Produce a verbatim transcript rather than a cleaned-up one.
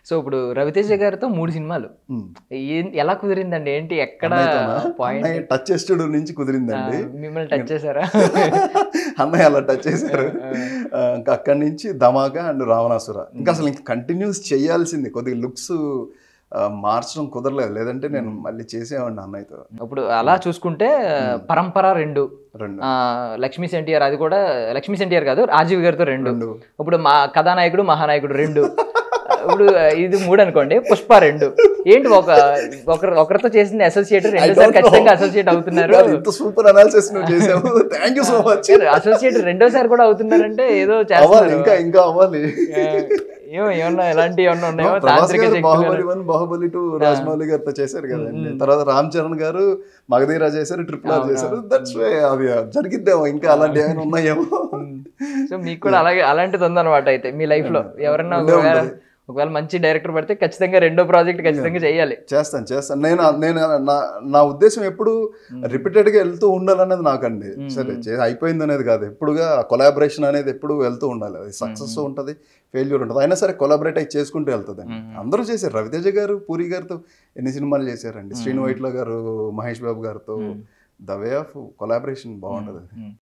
So ఇప్పుడు రవితేజ గారితో మూడు సినిమాలు ఎలా కుదిరిందండి? ఏంటి ఎక్కడ పాయింట్? టచ్ చేస్తుడు నుంచి కుదిరిందండి. మిమ్మల్ని టచ్ చేశారా? అన్నయ్య అలా టచ్ చేశారు. ఇంకా అక్కడి నుంచి ధమాకా అండ్ రావణాసుర. ఇంకా అసలు ఇంకా కంటిన్యూస్ చేయాల్సింది, కొద్దిగా లుక్స్ మార్చడం కుదరలేదు, లేదంటే నేను మళ్ళీ చేసేవాడిని అన్నయ్యతో. ఇప్పుడు అలా చూసుకుంటే పరంపర రెండు రెండు లక్ష్మీ ఎన్టీఆర్, అది కూడా లక్ష్మీ ఎన్టీఆర్ కాదు రాజీవ్ గారితో రెండు. ఇప్పుడు మా కథానాయకుడు మహానాయకుడు రెండు. ఇప్పుడు ఇది మూడు అనుకోండి. పుష్ప రెండు. ఏంటి ఒక ఒకరు ఒకరితో చేసింది అసోసియేట్ రెండోసారి ఖచ్చితంగా అసోసియేట్ అవుతున్నారు. సూపర్ అనాలిసిస్ నువ్వు చేసావు, థాంక్యూ సో మచ్. అసోసియేట్ రెండోసారి కూడా అవుతున్నారంటే ఏదో చేస్తారు. ఇంకా ఇంకా అవ్వాలి. ఏమో ఏమన్నా ఎలాంటి ఏమన్నా ఉన్నాయో. బాహుబలి వన్ బాహుబలి టూ రాజమౌళి గారితో చేశారు కదండి. తర్వాత రామ్ చరణ్ గారు మగధీరా చేశారు, ట్రిపుల్ ఆర్ చేశారు. దట్స్ వే అది జరిగిద్దేమో, ఇంకా అలాంటి ఏమైనా ఉన్నాయేమో. సో మీకు కూడా అలాగే అలాంటిది ఉందన్నమాట అయితే మీ లైఫ్ లో. ఎవరన్నా ఒకవేళ మంచి డైరెక్టర్ పడితే ఖచ్చితంగా రెండో ప్రాజెక్ట్ ఖచ్చితంగా చేయాలి. చేస్తాను చేస్తాను నేను నేను నా ఉద్దేశం ఎప్పుడు రిపీటెడ్ గా వెళ్తూ ఉండాలనేది నాకండి. సరే అయిపోయింది అనేది కాదు, ఎప్పుడుగా కొలాబరేషన్ అనేది ఎప్పుడు వెళ్తూ ఉండాలి. అది సక్సెస్ ఉంటుంది, ఫెయిల్యూర్ ఉంటుంది, అయినా సరే కొలాబరేట్ అయి చేసుకుంటూ వెళ్తుంది. అందరూ చేశారు. రవితేజ గారు పూరి గారితో ఎన్ని సినిమాలు చేశారండి. శ్రీను వైట్ల గారు, మహేష్ బాబు గారితో ద వే ఆఫ్ కొలాబరేషన్ బాగుంటుంది.